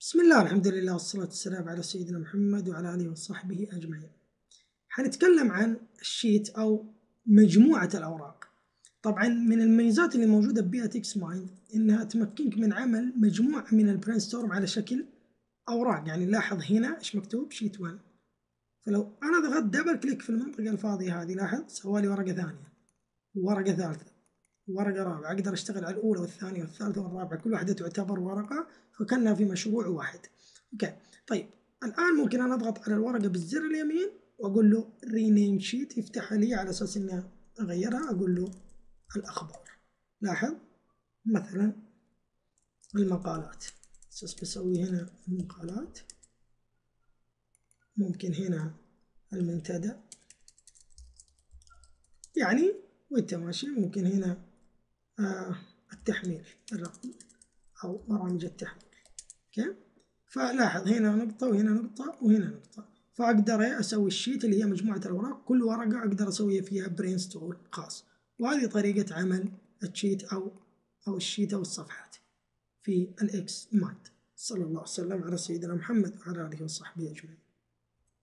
بسم الله الحمد لله والصلاة والسلام على سيدنا محمد وعلى آله وصحبه أجمعين. حنتكلم عن الشيت أو مجموعة الأوراق. طبعا من الميزات اللي موجودة ببيئة إكس مايند إنها تمكنك من عمل مجموعة من البرين ستورم على شكل أوراق. يعني لاحظ هنا إيش مكتوب شيت 1، فلو أنا ضغطت دبل كليك في المنطقة الفاضية هذه لاحظ سوالي ورقة ثانية وورقة ثالثة ورقة رابعة. أقدر أشتغل على الأولى والثانية والثالثة والرابعة، كل واحدة تعتبر ورقة فكأنها في مشروع واحد. اوكي طيب الآن ممكن أنا أضغط على الورقة بالزر اليمين وأقول له رينيم شيت، يفتحها لي على أساس إني أغيرها. أقول له الأخبار. لاحظ مثلا المقالات، أساس بسوي هنا المقالات، ممكن هنا المنتدى يعني وانت ماشي. ممكن هنا التحميل أو برامج التحميل. اوكي فلاحظ هنا نقطة وهنا نقطة وهنا نقطة، فأقدر أسوي الشيت اللي هي مجموعة الأوراق، كل ورقة أقدر أسوي فيها برين ستور خاص. وهذه طريقة عمل الشيت أو الشيت أو الصفحات في الإكس مايند. صلى الله وسلم على سيدنا محمد وعلى آله وصحبه أجمعين.